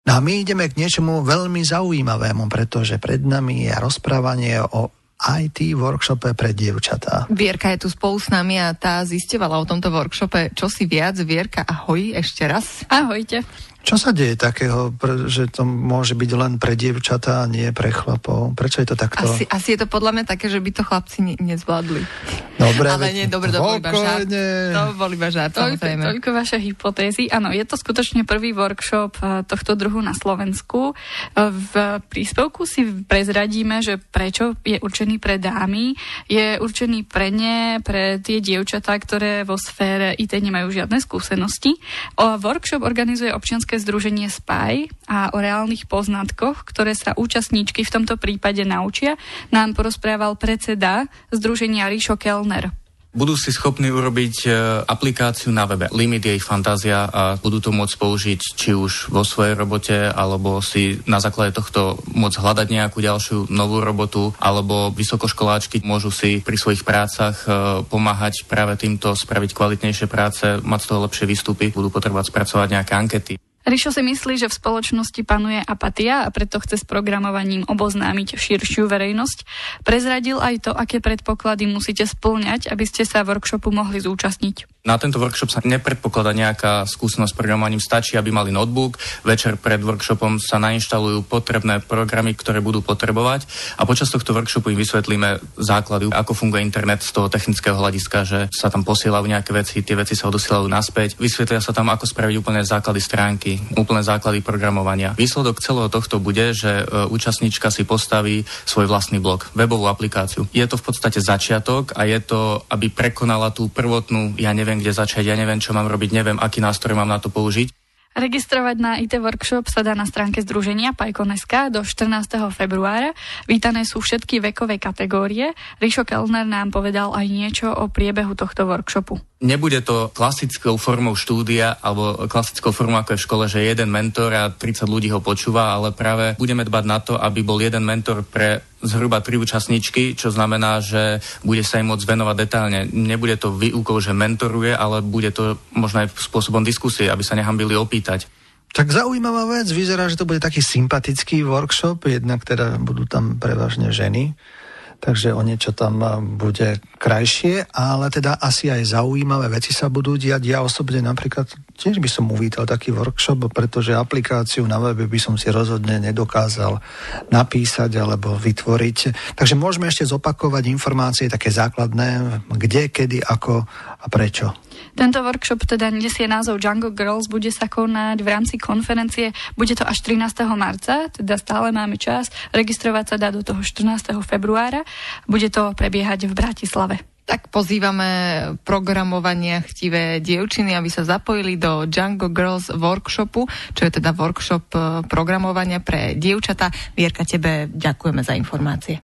No a my ideme k niečomu veľmi zaujímavému, pretože pred nami je rozprávanie o IT workshope pre dievčatá. Vierka je tu spolu s nami a tá zisťovala o tomto workshope čosi viac. Vierka, ahoj ešte raz. Ahojte. Čo sa deje takého, že to môže byť len pre dievčatá a nie pre chlapov? Prečo je to takto? Asi je to podľa mňa také, že by to chlapci nezvládli. Dobre, ale nie, dobre, to bol iba žart. To bol iba žart, samozrejme. Toľko vaše hypotézy. Áno, je to skutočne prvý workshop tohto druhu na Slovensku. V príspevku si prezradíme, že prečo je určený pre dámy. Je určený pre ne, pre tie dievčatá, ktoré vo sfére IT nemajú žiadne skúsenosti. Workshop organizuje občianske združenie SPY a o reálnych poznatkoch, ktoré sa účastníčky v tomto prípade naučia, nám porozprával predseda združenia Rišo Kellner. Budú si schopní urobiť aplikáciu na webe. Limit je ich fantázia a budú to môcť použiť či už vo svojej robote, alebo si na základe tohto môcť hľadať nejakú ďalšiu novú robotu, alebo vysokoškoláčky môžu si pri svojich prácach pomáhať práve týmto spraviť kvalitnejšie práce, mať z toho lepšie výstupy, budú potrebovať spracovať nejaké ankety. Rišo si myslí, že v spoločnosti panuje apatia a preto chce s programovaním oboznámiť širšiu verejnosť. Prezradil aj to, aké predpoklady musíte spĺňať, aby ste sa workshopu mohli zúčastniť. Na tento workshop sa nepredpokladá nejaká skúsenosť s programovaním, stačí, aby mali notebook. Večer pred workshopom sa nainštalujú potrebné programy, ktoré budú potrebovať a počas tohto workshopu im vysvetlíme základy, ako funguje internet z toho technického hľadiska, že sa tam posielajú nejaké veci, tie veci sa odosielajú naspäť. Vysvetlia sa tam, ako spraviť úplne základy stránky, úplne základy programovania. Výsledok celého tohto bude, že účastníčka si postaví svoj vlastný blog, webovú aplikáciu. Je to v podstate začiatok a je to, aby prekonala tú prvotnú, ja neviem, kde začať, ja neviem, čo mám robiť, neviem, aký nástroj mám na to použiť. Registrovať na IT workshop sa dá na stránke združenia PyCon.sk do 14. februára. Vítané sú všetky vekové kategórie. Rišo Kellner nám povedal aj niečo o priebehu tohto workshopu. Nebude to klasickou formou štúdia alebo klasickou formou ako je v škole, že jeden mentor a 30 ľudí ho počúva, ale práve budeme dbať na to, aby bol jeden mentor pre zhruba 3 účastníčky, čo znamená, že bude sa im môcť venovať detailne. Nebude to výukou, že mentoruje, ale bude to možno aj spôsobom diskusie, aby sa nehambili opýtať. Tak zaujímavá vec, vyzerá, že to bude taký sympatický workshop, jednak teda budú tam prevažne ženy, takže o niečo tam bude krajšie, ale teda asi aj zaujímavé veci sa budú diať. Ja osobne napríklad tiež by som uvítal taký workshop, pretože aplikáciu na webe by som si rozhodne nedokázal napísať alebo vytvoriť. Takže môžeme ešte zopakovať informácie také základné, kde, kedy, ako a prečo. Tento workshop teda nesie názov Django Girls, bude sa konať v rámci konferencie, bude to až 13. marca, teda stále máme čas, registrovať sa dá do toho 14. februára, bude to prebiehať v Bratislave. Tak pozývame programovania chtivé dievčiny, aby sa zapojili do Django Girls workshopu, čo je teda workshop programovania pre dievčatá. Vierka, tebe ďakujeme za informácie.